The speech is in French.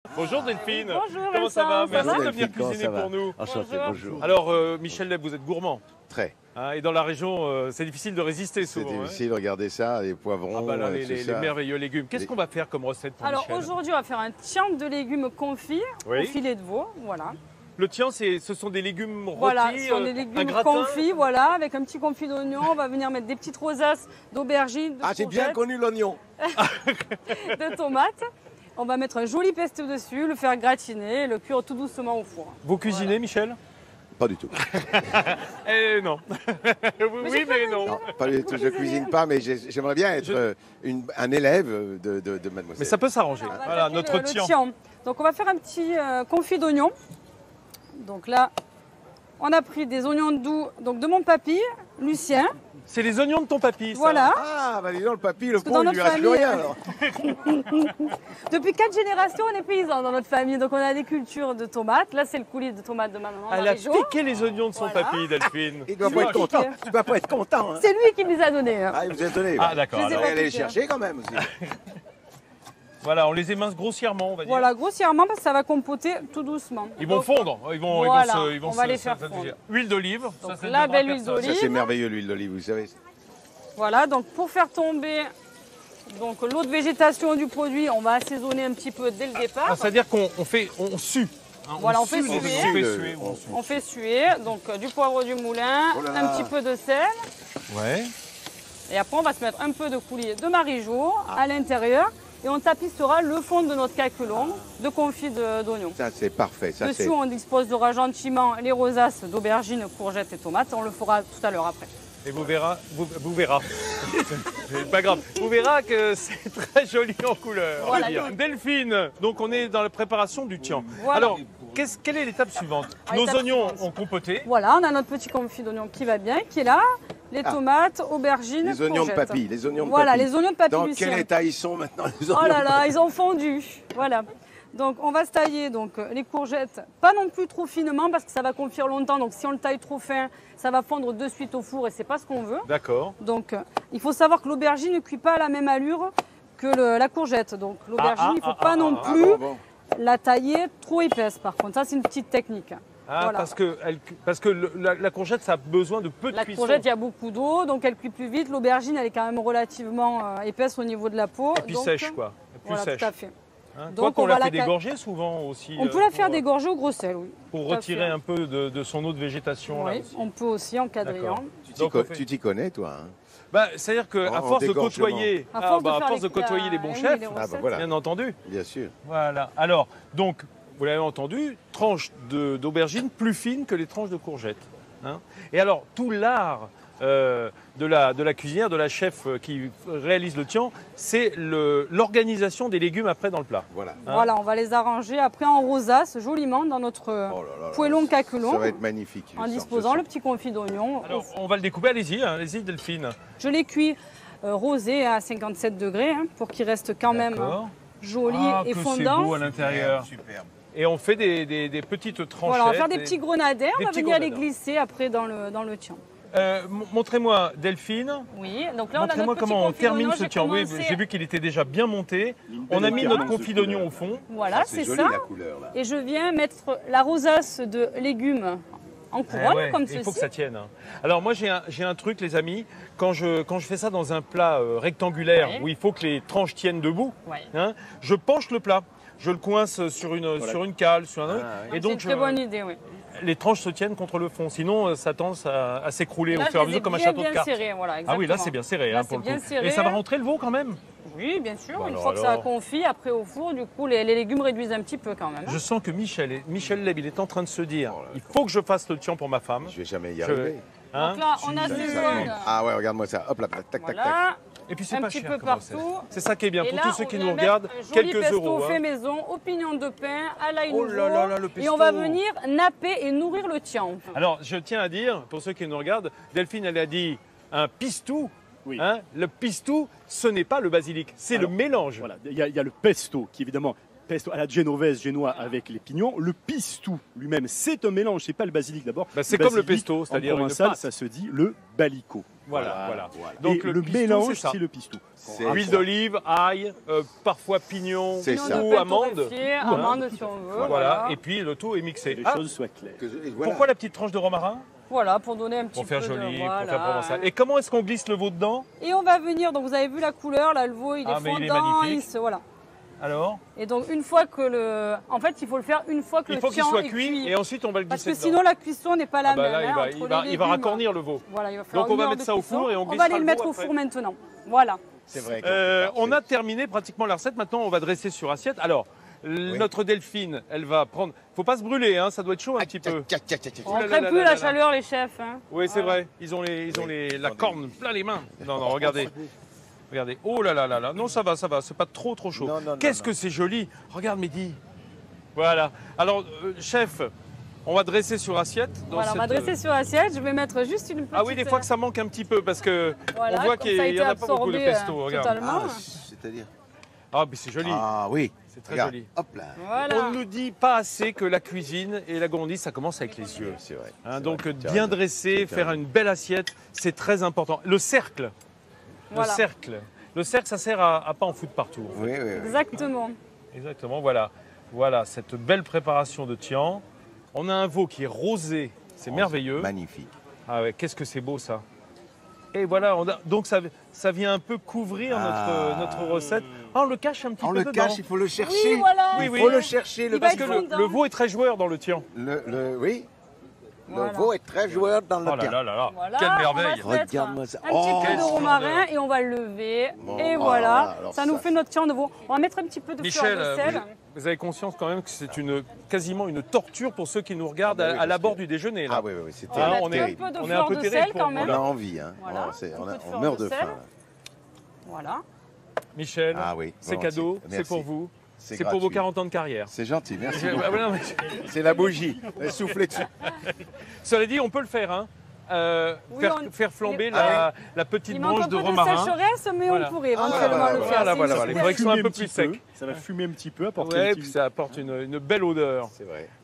Bonjour Delphine. Bonjour Comment ça va? Vincent, ça Merci va de venir Comment cuisiner ça va? pour nous. Enchanté, bonjour. Alors Michel Leb, vous êtes gourmand. Très. Hein, et dans la région, c'est difficile de résister C'est souvent. difficile, regardez ça, les poivrons, Ah bah là, tout les ça. merveilleux légumes. Qu'est-ce qu'on va faire comme recette pour Alors Michel? aujourd'hui, on va faire un tian de légumes confits Oui. au filet de veau. Voilà. Le tien, ce sont des légumes rôtis, Voilà, ce sont des un légumes gratin. confits, voilà, avec un petit confit d'oignon. On va venir mettre des petites rosaces d'aubergines, de Ah, j'ai bien courgettes, connu l'oignon. de tomates. On va mettre un joli pesto dessus, le faire gratiner et le cuire tout doucement au four. Vous cuisinez, Michel? Pas du tout. Eh non. Oui, mais non. Non, pas du tout. Je cuisine pas, mais j'aimerais bien être un élève de mademoiselle. Mais ça peut s'arranger. On va Voilà, attaquer notre le tian. tian. Donc on va faire un petit confit d'oignon. Donc là, on a pris des oignons doux donc de mon papy, Lucien. C'est les oignons de ton papy, ça. Voilà. Ah, bah dis donc, le papy, le que pauvre, dans il lui notre reste plus famille, rien alors. Depuis 4 générations, on est paysans dans notre famille. Donc on a des cultures de tomates. Là, c'est le coulis de tomates de ma maman. Elle a Marie-Jo. piqué les oignons de son Voilà. papy, Delphine. Il doit pas être content. Tu dois pas être content. Hein. C'est lui qui me les a donnés. hein. Ah, il vous a étonné. Ah d'accord. Je les ai alors. Alors, pas allez les piqués, hein. chercher quand même aussi. Voilà, on les émince grossièrement, on va dire. Voilà, grossièrement, parce que ça va compoter tout doucement. Ils vont Donc, fondre. Voilà, Ils vont on va se- les faire se- fondre. Huile d'olive. Donc, ça la ne belle viendra huile personne. Ça, d'olive. c'est merveilleux, l'huile d'olive, vous savez. Voilà, donc pour faire tomber donc, l'eau de végétation du produit, on va assaisonner un petit peu dès le départ. Ah, c'est-à-dire on sue. Hein, Voilà, on fait sue les- suer. on fait suer, on sue. On fait suer, donc du poivre du moulin, Oh là un là. petit peu de sel. Ouais. Et après, on va se mettre un peu de coulis de Marie-Jo à l'intérieur. Et on tapissera le fond de notre caculon de confit d'oignon. Ça, c'est parfait. Ça, c'est... Dessous, on disposera gentiment les rosaces d'aubergines, courgettes et tomates. On le fera tout à l'heure après. Et vous verrez, vous verrez. C'est pas grave. Vous verrez que c'est très joli en couleur. Voilà. je veux dire. Delphine, donc on est dans la préparation du tian. Voilà. Alors, quelle est l'étape suivante? Ah, Nos l'étape oignons suivante. ont compoté. Voilà, on a notre petit confit d'oignon qui va bien, qui est là. Les tomates, aubergines, Les oignons de courgettes. papy, les oignons de Voilà, papy. les oignons de papy Dans Lucien. quel état ils sont maintenant, les oignons Oh là de là, ils ont fondu. Voilà. Donc on va se tailler donc, les courgettes, pas non plus trop finement parce que ça va confire longtemps. Donc si on le taille trop fin, ça va fondre de suite au four et c'est pas ce qu'on veut. D'accord. Donc il faut savoir que l'aubergine ne cuit pas à la même allure que la courgette. Donc l'aubergine, il ne faut pas non Ah, plus bon. la tailler trop épaisse par contre. Ça c'est une petite technique. Ah, Voilà. parce que la courgette, ça a besoin de peu de La cuisson. courgette, il y a beaucoup d'eau, donc elle cuit plus vite. L'aubergine, elle est quand même relativement épaisse au niveau de la peau. Et puis donc, sèche, quoi. Plus Voilà, sèche. tout à fait. Hein. Donc, Quoi qu'on on va la fait la dégorger souvent aussi. On peut la faire pour, dégorger au gros sel, oui. pour Tout à retirer fait. un peu de son eau de végétation. Là Oui, aussi. on peut aussi en quadrillant. D'accord. Tu t'y Donc, on fait- tu t'y connais, toi hein. Bah, c'est-à-dire qu'à En force de dégorgement. côtoyer, À force de faire côtoyer les bons oui, chefs, les Ah, bah recettes. voilà, bien entendu. bien sûr. Voilà. Alors, donc, vous l'avez entendu, tranches d'aubergine plus fines que les tranches de courgettes. Hein. Et alors, tout l'art de la cuisinière, de la chef qui réalise le tian, c'est l'organisation des légumes après dans le plat. Voilà. Hein. Voilà, on va les arranger après en rosace joliment dans notre Oh là là là. poêlon caculon Ça va être magnifique. je en sens, disposant je le sens. petit confit d'oignon. Alors, on va le découper. Allez-y, Delphine. Je l'ai cuit rosé à 57 degrés hein, pour qu'il reste quand même D'accord. joli Ah, et que c'est fondant. beau à l'intérieur. Superbe. Et on fait des petites tranchettes. Voilà, on va faire des et- petits grenadins, des on va petits venir les grenadins. glisser après dans le tian. Montrez-moi, Delphine. Oui, donc là on a Montrez-moi notre petit comment on confit termine d'oignon. ce J'ai tian. Oui, commencé- j'ai vu qu'il était déjà bien monté. Une On a belle mis apparence notre de confit couleur. d'oignon au fond. Voilà, C'est c'est joli ça. la couleur là. Et je viens mettre la rosace de légumes en couronne, Eh ouais, comme il faut que ceci. ça tienne. hein. Alors moi j'ai un truc les amis, quand je fais ça dans un plat rectangulaire Ouais. où il faut que les tranches tiennent debout, Ouais. hein, je penche le plat. Je le coince sur une cale, sur un autre, Ah, et C'est donc une très bonne idée, oui. les tranches se tiennent contre le fond. Sinon, ça tend à s'écrouler au Là, fur et à je les ai mesure comme un bien, château de bien cartes. serrés, voilà, Ah oui, exactement. là c'est bien serré Là, hein, pour c'est le bien coup. serré. Et ça va rentrer le veau quand même. Oui, bien sûr. Bon, Une alors, fois que ça a alors. confit, après au four, du coup, les légumes réduisent un petit peu quand même. hein. Je sens que Michel Leb, il est en train de se dire, Oh là là. il faut que je fasse le tian pour ma femme. Je vais jamais y Je- arriver. Hein. Donc là, on Ça- assaisonne. Ah ouais, regarde-moi ça. Hop là, tac, tac, tac. Voilà. Et puis c'est Un pas petit cher peu comme recette. partout. C'est ça qui est bien. Et Pour là, tous ceux on qui vient nous mettre regardent, un joli quelques pesto euros. fait hein. maison, aux pignons de pain, à l'ail Oh nouveau. là là là, le Et pesto. on va venir napper et nourrir le tian. Alors, je tiens à dire, pour ceux qui nous regardent, Delphine, elle a dit un pistou. Oui. Hein, le pistou, ce n'est pas le basilic, c'est le Alors, mélange. Voilà, il y a le pesto qui évidemment pesto à la genovese génois avec les pignons. Le pistou lui-même, c'est un mélange, c'est pas le basilic d'abord. Bah, c'est comme le basilic, pesto, c'est-à-dire en une provençal, pâte. ça se dit le balico. Voilà. Donc Donc le pistou, mélange, c'est ça. c'est le pistou. C'est Huile d'olive, ail, parfois pignon C'est Sinon, ça. on ou peut amande. torréfier, amande si on veut. Voilà. Et puis le tout est mixé. Que les Ah, choses soient claires. Voilà. pourquoi la petite tranche de romarin? Voilà, pour donner un petit Pour faire peu joli, de... pour voilà. faire provençal. Et comment est-ce qu'on glisse le veau dedans? Et on va venir, donc vous avez vu la couleur, là le veau il est Ah, mais il est fondant, magnifique. voilà. Alors? Et donc une fois que le... En fait il faut le faire une fois que Il le faut qu'il tian soit est cuit et ensuite on va le Parce glisser que dedans. sinon la cuisson n'est pas la Ah bah même. là, hein, entre il les va légumes. racornir le veau. Voilà, il va falloir Donc on va une heure mettre de ça au cuisson. four et on va glissera aller le le mettre veau au après. four maintenant. Voilà. C'est vrai. On a terminé pratiquement la recette. Maintenant, on va dresser sur assiette. Alors, notre Delphine, elle va prendre. Faut pas se brûler, hein, ça doit être chaud un petit peu. On là là crée là plus là la là. chaleur les chefs. Hein. Oui, c'est Voilà. vrai. Ils ont la corne plein les mains. Non, regardez. Regardez. Oh là là là là. Non, ça va. C'est pas trop chaud. Non, Qu'est-ce que c'est joli. Regarde, Mehdi. Voilà. Alors, chef, on va dresser sur assiette. Dans Voilà, on va cette, dresser sur assiette. Je vais mettre juste une petite... Ah oui, des fois que ça manque un petit peu parce que voilà, on voit comme qu'il ça a y été en a pas beaucoup de absorbé, pesto. Regarde. totalement. C'est-à-dire. Ah, mais c'est joli. Ah oui. C'est très Regarde. joli. Hop là. Voilà. On ne nous dit pas assez que la cuisine et la gourmandise, ça commence avec les yeux. C'est vrai. Hein, c'est donc vrai. Tu as bien raison. dresser, Tu as faire raison. une belle assiette, c'est très important. Le cercle, Voilà. le cercle, ça sert à pas en foutre partout. En fait. Oui. Exactement. Exactement, voilà cette belle préparation de tian. On a un veau qui est rosé, c'est merveilleux. Magnifique. Ah ouais, qu'est-ce que c'est beau ça. Et voilà, donc ça vient un peu couvrir notre recette. Ah, on le cache un petit On peu le dedans. cache, il faut le chercher. Oui, voilà. Oui, Il oui. faut le chercher. Il va Parce être que fondant. le veau est très joueur dans le tian. Oui. Voilà. Le veau est très joueur dans le Oh là tian. là là là, Voilà, quelle on va merveille. se mettre Regarde-moi ça. un petit Oh, peu de quelle romarin et on va le lever. Bon, et oh voilà, là là, alors ça nous ça, fait notre tian de veau. On va mettre un petit peu de Michel, fleur de sel. vous avez conscience quand même que c'est quasiment une torture pour ceux qui nous regardent Ah bah oui, à l'abord parce du déjeuner. Là. Ah oui, c'est On va on mettre est- un peu de on est un fleur peu de terrible sel pour- quand On même. a envie, hein. Voilà, Oh, un peu de fleur on meurt de de sel. faim. là. Voilà. Michel, Ah oui, c'est volontiers. cadeau, c'est Merci. pour vous. C'est C'est pour vos gratuit. 40 ans de carrière. C'est gentil, merci. Ah, ouais, non, mais- C'est la bougie. Soufflez dessus. Cela dit, on peut le faire. Hein. Oui, Faire flamber il- la petite Il manque branche un de peu de romarin. sécheresse, mais Voilà. on pourrait éventuellement voilà, le faire. voilà, C'est voilà, une voilà. Il surprise. faudrait que ce soit un Fumer peu petit plus sec. Ça va fumer un petit peu, apporter Ouais, un puis petit... ça apporte une belle odeur. C'est vrai.